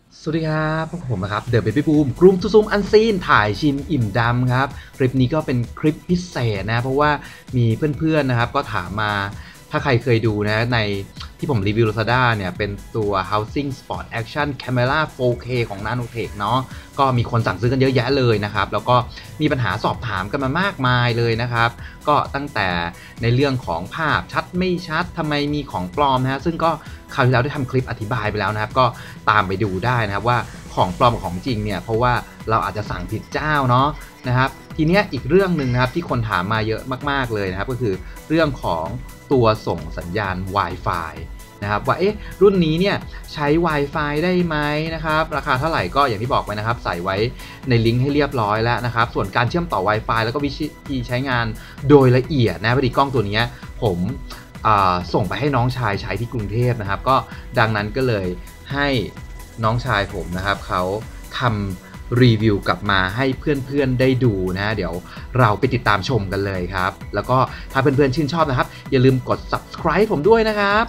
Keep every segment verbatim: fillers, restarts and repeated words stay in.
สวัสดีครับพวกผมนะครับเดอะเบบี้บูมกลุ่มซูมอันซีนถ่ายชิมอิ่มดำครับคลิปนี้ก็เป็นคลิปพิเศษนะเพราะว่ามีเพื่อนๆนะครับก็ถามมาถ้าใครเคยดูนะในที่ผมรีวิว Lazada เนี่ยเป็นตัว Housing Spot Action Camera โฟร์ เค ของ Nanotech เนาะก็มีคนสั่งซื้อกันเยอะแยะเลยนะครับแล้วก็มีปัญหาสอบถามกันมามากมายเลยนะครับก็ตั้งแต่ในเรื่องของภาพชัดไม่ชัดทำไมมีของปลอมนะฮะซึ่งก็คราวที่แล้วได้ทำคลิปอธิบายไปแล้วนะครับก็ตามไปดูได้นะครับว่าของปลอมกับของจริงเนี่ยเพราะว่าเราอาจจะสั่งผิดเจ้าเนาะนะครับทีเนี้ยอีกเรื่องหนึ่งนะครับที่คนถามมาเยอะมากๆเลยนะครับก็คือเรื่องของตัวส่งสัญญาณ Wi-Fi นะครับว่าเอ๊ะรุ่นนี้เนี่ยใช้ Wi-Fi ได้ไหมนะครับราคาเท่าไหร่ก็อย่างที่บอกไว้นะครับใส่ไว้ในลิงก์ให้เรียบร้อยแล้วนะครับส่วนการเชื่อมต่อ Wi-Fi แล้วก็วิธีใช้งานโดยละเอียดนะพอดีกล้องตัวนี้ผมส่งไปให้น้องชายใช้ที่กรุงเทพนะครับก็ดังนั้นก็เลยให้น้องชายผมนะครับเขาทำรีวิวกลับมาให้เพื่อนๆได้ดูนะเดี๋ยวเราไปติดตามชมกันเลยครับแล้วก็ถ้าเพื่อนๆชื่นชอบนะครับอย่าลืมกด ซับสไครบ์ ผมด้วยนะครับ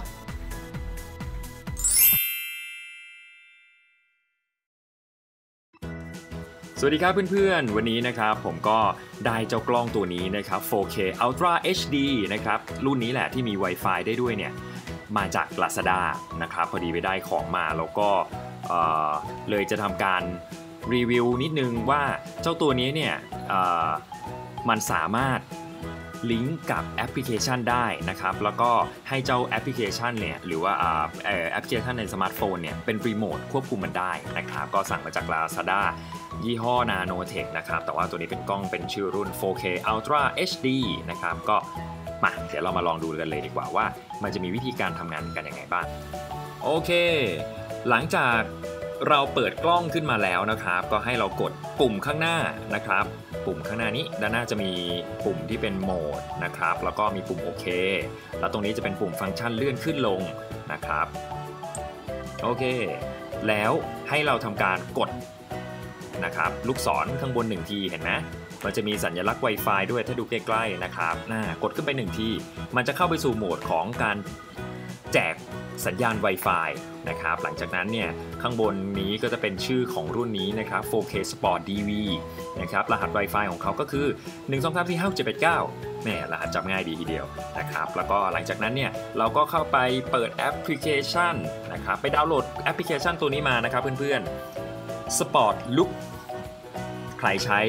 สวัสดีครับเพื่อนๆวันนี้นะครับผมก็ได้เจ้ากล้องตัวนี้นะครับ โฟร์ เค Ultra เอช ดี นะครับรุ่นนี้แหละที่มี Wi-Fi ได้ด้วยเนี่ยมาจาก Lazada นะครับพอดีไปได้ของมาแล้วก็เอ่อเลยจะทำการรีวิวนิดนึงว่าเจ้าตัวนี้เนี่ยเอ่อมันสามารถลิงก์กับแอปพลิเคชันได้นะครับแล้วก็ให้เจ้าแอปพลิเคชันเนี่ยหรือว่าแอปพลิเคชันในสมาร์ทโฟนเนี่ยเป็นรีโมทควบคุมมันได้นะครับก็สั่งมาจาก Lazada ยี่ห้อ Nanotech นะครับแต่ว่าตัวนี้เป็นกล้องเป็นชื่อรุ่น โฟร์ เค Ultra เอช ดี นะครับก็มาเดี๋ยวเรามาลองดูกันเลยดีกว่าว่ามันจะมีวิธีการทำงานกันยังไงบ้างโอเคหลังจากเราเปิดกล้องขึ้นมาแล้วนะครับก็ให้เรากดปุ่มข้างหน้านะครับปุ่มข้างหน้านี้ด้านหน้าจะมีปุ่มที่เป็นโหมดนะครับแล้วก็มีปุ่มโอเคแล้วตรงนี้จะเป็นปุ่มฟังก์ชันเลื่อนขึ้นลงนะครับโอเคแล้วให้เราทำการกดนะครับลูกศรข้างบนหนึ่งทีเห็นไหมมันจะมีสัญลักษณ์ Wi-Fi ด้วยถ้าดูใกล้ๆนะครับน่ากดขึ้นไปหนึ่งทีมันจะเข้าไปสู่โหมดของการแจกสัญญาณ Wi-Fi นะครับหลังจากนั้นเนี่ยข้างบนนี้ก็จะเป็นชื่อของรุ่นนี้นะครับ โฟร์ เค Sport ดี วี นะครับรหัส Wi-Fi ของเขาก็คือหนึ่ง สอง สาม สี่ ห้า หก เจ็ด แปด เก้าแหมรหัสจำง่ายดีทีเดียวนะครับแล้วก็หลังจากนั้นเนี่ยเราก็เข้าไปเปิดแอปพลิเคชันนะครับไปดาวน์โหลดแอปพลิเคชันตัวนี้มานะครับเพื่อนๆ Sport Look ใครใช้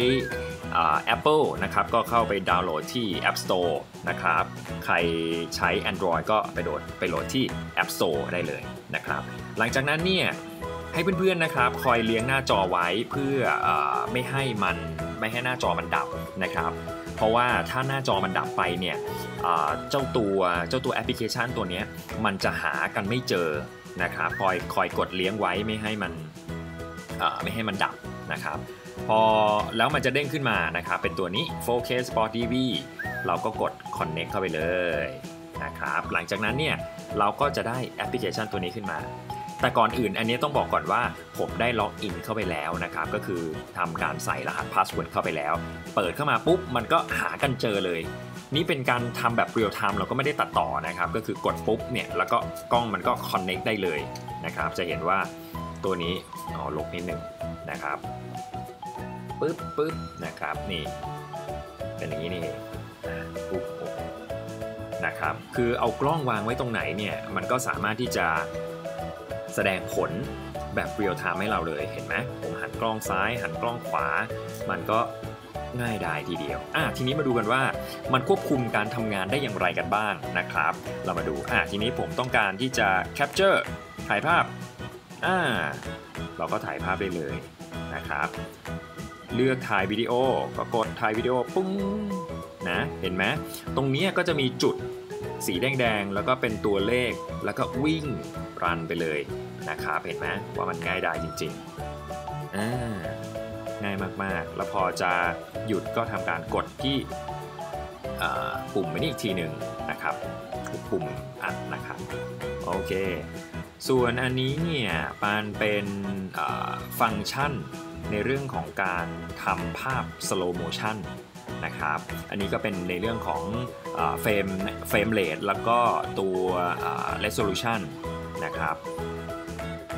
Apple นะครับก็เข้าไปดาวน์โหลดที่ App Store นะครับใครใช้ Android ก็ไปโหลดไปโหลดที่ App Store ได้เลยนะครับหลังจากนั้นเนี่ยให้เพื่อนๆนะครับคอยเลี้ยงหน้าจอไว้เพื่อเอ่อไม่ให้มันไม่ให้หน้าจอมันดับนะครับเพราะว่าถ้าหน้าจอมันดับไปเนี่ยเอ่อเจ้าตัวเจ้าตัวแอปพลิเคชันตัวนี้มันจะหากันไม่เจอนะครับคอยคอยกดเลี้ยงไว้ไม่ให้มันเอ่อไม่ให้มันดับนะครับพอแล้วมันจะเด้งขึ้นมานะครับเป็นตัวนี้ โฟร์ เค Sport ดี วี เราก็กด Connect เข้าไปเลยนะครับหลังจากนั้นเนี่ยเราก็จะได้แอปพลิเคชันตัวนี้ขึ้นมาแต่ก่อนอื่นอันนี้ต้องบอกก่อนว่าผมได้ล็อกอินเข้าไปแล้วนะครับก็คือทำการใส่รหัสพาสเวิร์ดเข้าไปแล้วเปิดเข้ามาปุ๊บมันก็หากันเจอเลยนี่เป็นการทำแบบเรียลไทม์เราก็ไม่ได้ตัดต่อนะครับก็คือกดปุ๊บเนี่ยแล้วก็กล้องมันก็ Connect ได้เลยนะครับจะเห็นว่าตัวนี้อ๋อลบนิดนึงนะครับปึ๊บปึ๊บนะครับนี่เป็นอย่างนี้นี่ปุ๊บนะครับคือเอากล้องวางไว้ตรงไหนเนี่ยมันก็สามารถที่จะแสดงผลแบบเรียลไทม์ให้เราเลยเห็นไหมผมหันกล้องซ้ายหันกล้องขวามันก็ง่ายดายทีเดียวอ่ะทีนี้มาดูกันว่ามันควบคุมการทำงานได้อย่างไรกันบ้างนะครับเรามาดูอ่ะทีนี้ผมต้องการที่จะแคปเจอร์ถ่ายภาพอ่าเราก็ถ่ายภาพได้เลยนะครับเลือกถ่ายวิดีโอก็กดถ่ายวิดีโอปุ้งนะเห็นไหมตรงนี้ก็จะมีจุดสีแดงๆแล้วก็เป็นตัวเลขแล้วก็วิ่งรันไปเลยนะครับเห็นไหมว่ามันง่ายดายจริงๆอ่าง่ายมากๆแล้วพอจะหยุดก็ทำการกดที่ปุ่มนี้อีกทีหนึ่งนะครับปุ่มอัดนะครับโอเคส่วนอันนี้เนี่ยมันเป็นฟังก์ชันในเรื่องของการทำภาพ slow motion นะครับอันนี้ก็เป็นในเรื่องของเฟรมเฟรมเรทแล้วก็ตัว resolution นะครับ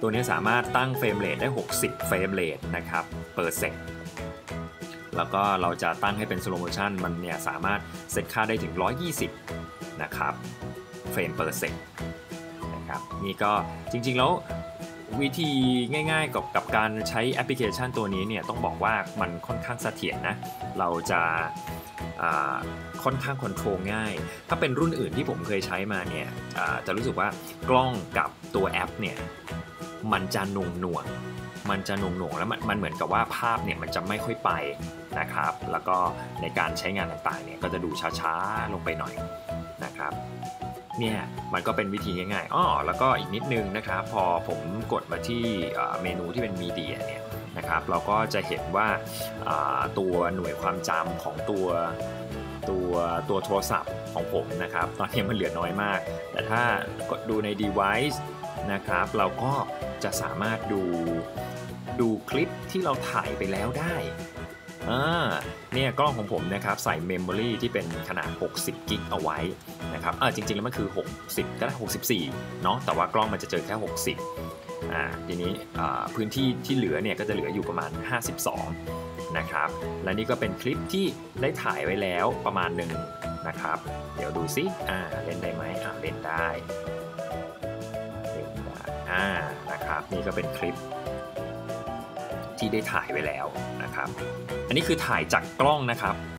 ตัวนี้สามารถตั้งเฟรมเรทได้หกสิบเฟรมเรทนะครับเปอร์เซกแล้วก็เราจะตั้งให้เป็น slow motion มันเนี่ยสามารถเซตค่าได้ถึงหนึ่งร้อยยี่สิบนะครับเฟรมเปอร์เซกนะครับนี่ก็จริงๆแล้ววิธีง่ายๆกับกับการใช้แอปพลิเคชันตัวนี้เนี่ยต้องบอกว่ามันค่อนข้างเสถียรนะเราจะค่อนข้างคอนโทรลง่ายถ้าเป็นรุ่นอื่นที่ผมเคยใช้มาเนี่ยจะรู้สึกว่ากล้องกับตัวแอปเนี่ยมันจะหน่วงหน่วงมันจะหน่วงหน่วงแล้วมันมันเหมือนกับว่าภาพเนี่ยมันจะไม่ค่อยไปนะครับแล้วก็ในการใช้งานต่างๆเนี่ยก็จะดูช้าๆลงไปหน่อยนะครับเนี่ยมันก็เป็นวิธีง่ายๆอ้อแล้วก็อีกนิดนึงนะครับพอผมกดมาที่เมนูที่เป็นมีเดียเนี่ยนะครับเราก็จะเห็นว่าตัวหน่วยความจำของตัวตัวตัวโทรศัพท์ของผมนะครับตอนนี้มันเหลือน้อยมากแต่ถ้ากดดูใน device นะครับเราก็จะสามารถดูดูคลิปที่เราถ่ายไปแล้วได้อ่าเนี่ยกล้องของผมนะครับใส่เมมโมรีที่เป็นขนาดหกสิบกิกเอาไว้นะครับอ่าจริงๆแล้วมันคือหกสิบก็ได้หกสิบสี่เนาะแต่ว่ากล้องมันจะเจอแค่หกสิบอ่าทีนี้อ่าพื้นที่ที่เหลือเนี่ยก็จะเหลืออยู่ประมาณห้าสิบสองนะครับและนี่ก็เป็นคลิปที่ได้ถ่ายไว้แล้วประมาณหนึ่งนะครับเดี๋ยวดูซิอ่าเล่นได้ไหมอ่าเล่นได้เล่นได้อ่านะครับนี่ก็เป็นคลิปที่ได้ถ่ายไว้แล้วนะครับอันนี้คือถ่ายจากกล้องนะครับ